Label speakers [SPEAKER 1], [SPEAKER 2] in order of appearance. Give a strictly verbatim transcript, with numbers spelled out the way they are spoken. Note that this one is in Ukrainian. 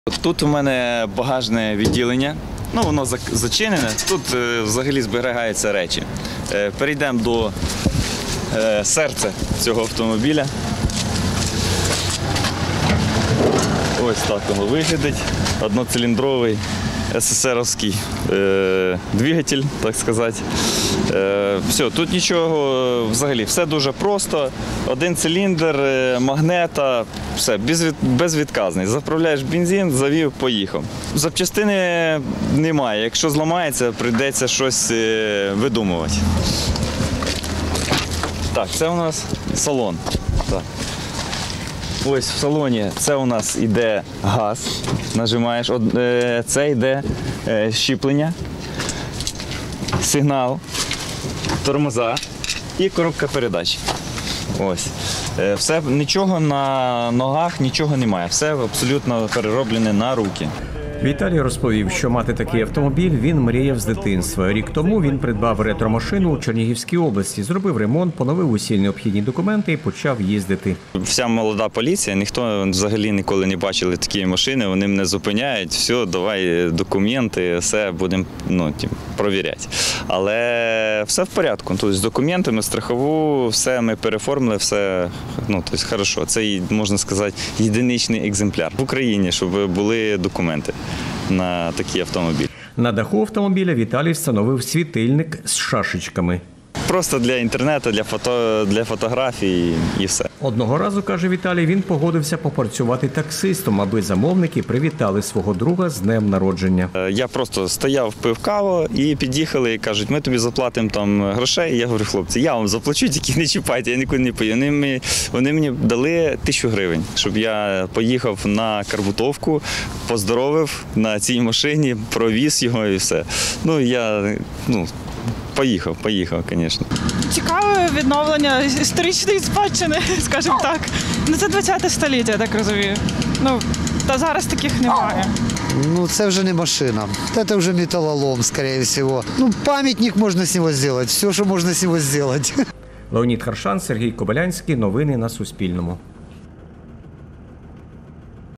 [SPEAKER 1] Тут у мене багажне відділення, ну воно зачинене, тут е, взагалі зберігаються речі. Е, перейдемо до е, серця цього автомобіля. Ось так воно виглядить, одноциліндровий ес ес ерівський е, двигатель, так сказати. Е, все, тут нічого, взагалі, все дуже просто. Один циліндр, е, магнета, все, безвід, безвідказний. Заправляєш бензин, завів, поїхав. Запчастини немає, якщо зламається, прийдеться щось е, видумувати. Так, це у нас салон. Так. Ось в салоні це у нас йде газ, нажимаєш, це йде щеплення, сигнал, тормоза і коробка передач. Ось. Все, нічого на ногах, нічого немає, все абсолютно перероблене на руки.
[SPEAKER 2] Віталій розповів, що мати такий автомобіль він мріяв з дитинства. Рік тому він придбав ретромашину у Чернігівській області, зробив ремонт, поновив усі необхідні документи і почав їздити.
[SPEAKER 1] Вся молода поліція, ніхто взагалі ніколи не бачили такі машини, вони мене зупиняють, все, давай документи, все будемо ну, провіряти. Але все в порядку, тобто з документами, страхову, все ми переформили, все ну, тобто, хорошо. Це, можна сказати, єдиничний екземпляр в Україні, щоб були документи на такий автомобіль.
[SPEAKER 2] На даху автомобіля Віталій встановив світильник з шашечками.
[SPEAKER 1] Просто для інтернету, для, фото, для фотографій і все.
[SPEAKER 2] Одного разу, каже Віталій, він погодився попрацювати таксистом, аби замовники привітали свого друга з днем народження.
[SPEAKER 1] Я просто стояв, пив каву і під'їхали і кажуть, ми тобі заплатимо там грошей. Я говорю, хлопці, я вам заплачу, тільки не чіпайте, я нікуди не поїду. Вони мені, вони мені дали тисячу гривень, щоб я поїхав на Карбутовку, поздоровив на цій машині, провіз його і все. Ну, я, ну, Поїхав, поїхав, звісно.
[SPEAKER 3] Цікаве відновлення історичної спадщини, скажімо так. Ну, це ХХ століття, я так розумію. Ну, та зараз таких немає.
[SPEAKER 4] Ну, це вже не машина. Це вже металолом, скоріше всього. Ну, пам'ятник можна з нього зробити, все, що можна з нього зробити.
[SPEAKER 2] Леонід Харшан, Сергій Кобилянський. Новини на Суспільному.